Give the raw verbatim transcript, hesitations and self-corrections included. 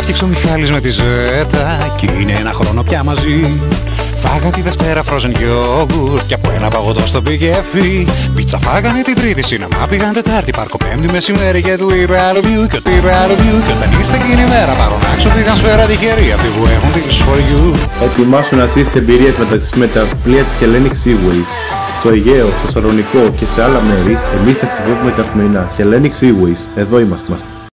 έφτιαξε ο Μιχάλης με τη Ζέτα κι είναι ένα χρόνο πια μαζί. Φάγαν τη Δευτέρα frozen yogurt κι από ένα παγωτό στο πηγέφι. Πίτσα φάγανε την Τρίτη, σινεμά πήγαν Τετάρτη, πάρκο Πέμπτη μεσημέρι και του είπε I love you και του είπε I love you. Και όταν ήρθε εκείνη η μέρα παρονάξω πήγαν σφαίρα τυχεροί αυτοί που έχουν δείξει for you. Ετοιμάσου να ζήσεις εμπειρίες μεταξύ με τα πλοία της Hellenic Seaways. Στο Αιγαίο, στο Σαλονικό και σε άλλα μέρη, εμείς ταξιδεύουμε καθημερινά. Hellenic Seaways, εδώ είμαστε.